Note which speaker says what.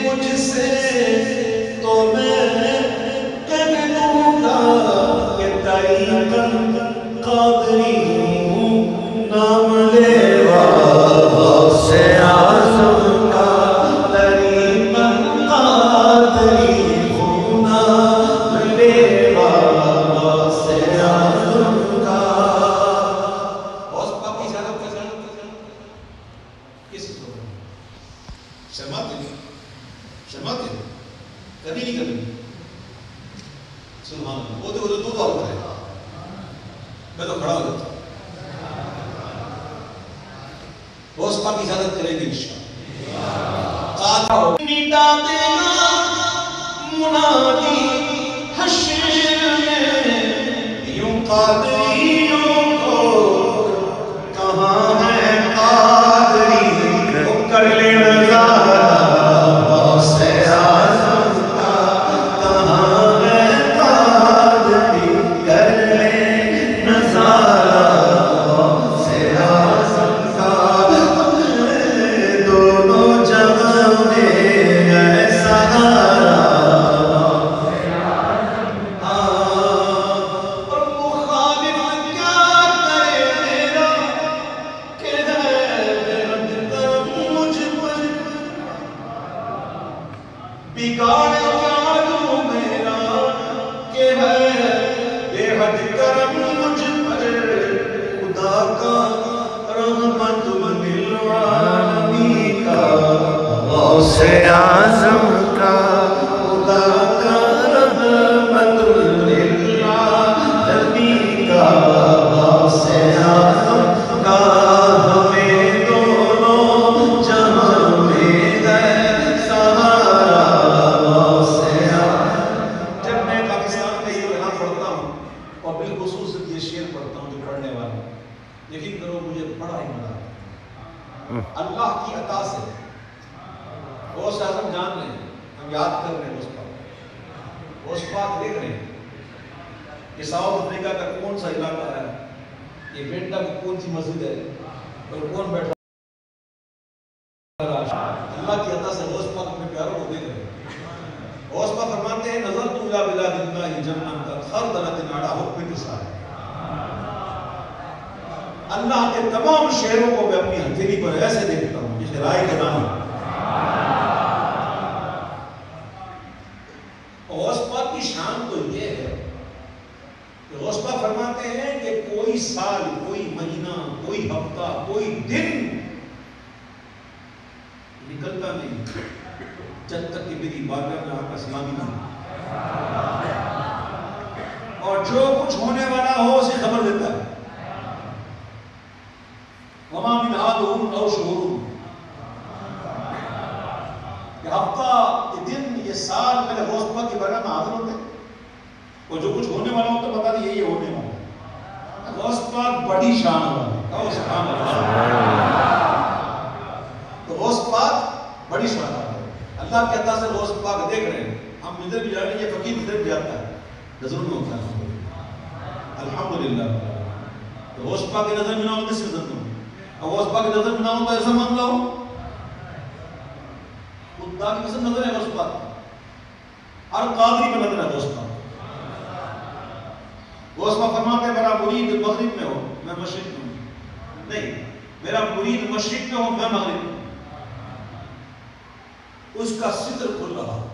Speaker 1: مجھ سے تو میں کہہ دوں گا کہ تقریباً قادری ہوں، نام لیوا غوث اعظم کا تقریباً قادری ہوں، نام لیوا غوث اعظم کا۔ غوث پاک کی اجازت کس کو شرماتے ہیں؟ شرماتے ہیں؟ کبھی نہیں کرنی۔ سبحان اللہ، وہ تو دعا کرے، میں تو کھڑا ہو جاتا ہوں۔ غوث پاک کی اجازت کریں گے انشاءاللہ۔ ندا دینا منادی حشر میں، یوں قادریوں کو کہاں ہے قادری، وہ کر لے نظارہ غوث اعظم کا، کہاں ہے قادری، کر لے نظارہ غوث اعظم کا، دونوں جگہ میں ہے سہارا۔ اور مخالف کیا کرے میرا کہ ہے بے حد کرم مجھ پر، بگاڑ جادو میرا کہ ہے بے حد کرم مجھ پر، خدا کا رحمت للعالمین کا غوث اعظم کا، خدا کا رحمت للعالمین کا غوث اعظم کا، ہمیں دونوں جہاں میں ہے سہارا غوث اعظم۔ جب میں پاکستان میں یہ کلام پڑھتا ہوں اور بالخصوص یہ شعر پڑھتا ہوں جو پڑھنے والا، یقین کرو مجھے بڑا ہی مزہ آتا ہے۔ اللہ کی عطا سے غوث اعظم جان لیں، ہم یاد کر رہے ہیں غوث پاک، غوث پاک دیکھ رہے ہیں کہ ساؤتھ افریقہ کا کون سا علاقہ ہے، یہ بیٹا کو کون سی مسجد ہے اور کون بیٹھا ہے۔ اللہ کی عطا سے غوث پاک اپنے پیاروں کو دیکھ رہے ہیں۔ غوث پاک فرماتے ہیں نظرت الی بلاد اللہ جمعاً خردلۃ علی حب نساء، اللہ کے تمام شہروں کو میں اپنی ہتھیلی پر ایسے دیکھتا ہوں جیسے رائے کے دانے۔ غوث پاک کی شان تو یہ ہے کہ غوث پاک فرماتے ہیں کہ کوئی سال، کوئی مہینہ، کوئی ہفتہ، کوئی دن نکلتا نہیں جب تک کہ میری بارگاہ میں آپ کا سلامی نہ ہو، اور جو کچھ ہونے والا ہو اسے خبر دیتا ہے۔ وما من عادهم او شہور، یہ ہفتہ، یہ دن، یہ سال میرے غوث پاک کی بارگاہ میں حاضر ہوتے ہیں، اور جو کچھ ہونے والا ہو تو پتہ نہیں یہ ہونے والا ہے۔ غوث پاک بڑی شان والا ہے، کہو سبحان اللہ۔ تو غوث پاک بڑی شان والا ہے، اللہ کے عطا سے غوث پاک دیکھ رہے ہیں۔ ہم ادھر بھی جا رہے ہیں، یہ فقیر ادھر بھی جاتا ہے، نظر میں ہوتا ہے الحمدللہ۔ تو غوث پاک کی نظر میں نہ ہو کس کی نظر میں ہو؟ اور غوث پاک کی نظر میں نہ ہو تو ایسا مان لو خدا کی قسم نظر ہے غوث پاک، ہر قادری پہ نظر ہے غوث پاک۔ غوث پاک فرماتے ہیں میرا مرید مغرب میں ہو میں مشرق میں ہوں، نہیں، میرا مرید مشرق میں ہو میں مغرب میں ہوں، اس کا ستر کھل رہا،